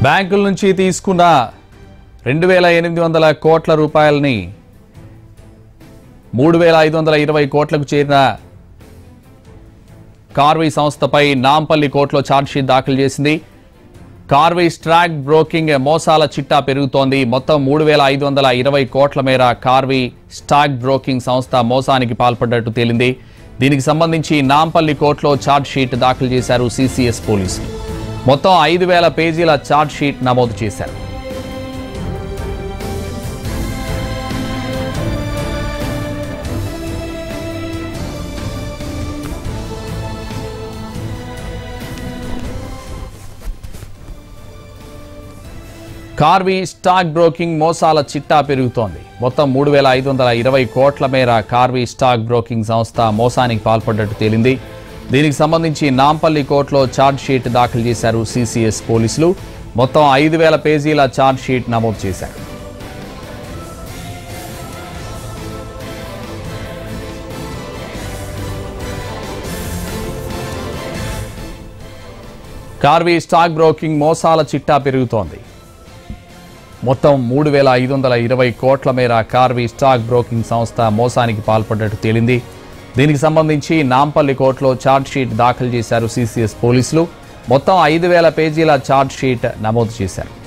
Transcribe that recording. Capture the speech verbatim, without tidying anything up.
బ్యాంకుల నుంచి తీసుకున్న రెండు వేల ఎనిమిది వందల కోట్ల రూపాయలని మూడు వేల ఐదు వందల ఇరవై కోట్లకు చేరిన కార్వీ సంస్థపై నాంపల్లి కోర్టులో ఛార్జ్షీట్ దాఖలు చేసింది. కార్వీ స్టాక్ బ్రోకింగ్ మోసాల చిట్టా పెరుగుతోంది. మొత్తం మూడు వేల ఐదు వందల ఇరవై కోట్ల మేర కార్వీ స్టాక్ బ్రోకింగ్ సంస్థ మోసానికి పాల్పడ్డట్టు తేలింది. దీనికి సంబంధించి నాంపల్లి కోర్టులో ఛార్జ్షీట్ దాఖలు చేశారు సిసిఎస్ పోలీసులు. మొత్తం ఐదు వేల పేజీల ఛార్జ్షీట్ నమోదు చేశారు. కార్వీ స్టాక్ బ్రోకింగ్ మోసాల చిట్టా పెరుగుతోంది. మొత్తం మూడు వేల ఐదు వందల ఇరవై కోట్ల మేర కార్వీ స్టాక్ బ్రోకింగ్ సంస్థ మోసానికి పాల్పడ్డట్టు తేలింది. దీనికి సంబంధించి నాంపల్లి కోర్టులో ఛార్జ్షీట్ దాఖలు చేశారు సిసిఎస్ పోలీసులు. మొత్తం ఐదు వేల పేజీల ఛార్జ్షీట్ నమోదు చేశారు. కార్వీ స్టాక్ బ్రోకింగ్ మోసాల చిట్టా పెరుగుతోంది. మొత్తం మూడు వేల ఐదు వందల ఇరవై కోట్ల మేర కార్వీ స్టాక్ బ్రోకింగ్ సంస్థ మోసానికి పాల్పడ్డట్టు తేలింది. దీనికి సంబంధించి నాంపల్లి కోర్టులో ఛార్జ్షీట్ దాఖలు చేశారు సిసిఎస్ పోలీసులు. మొత్తం ఐదు వేల పేజీల ఛార్జ్షీట్ నమోదు చేశారు.